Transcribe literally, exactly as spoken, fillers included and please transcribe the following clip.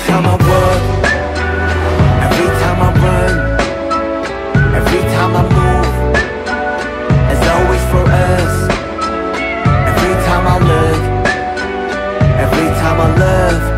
time I walk, every time I run, every time I move, it's always for us. Every time I look, every time I love,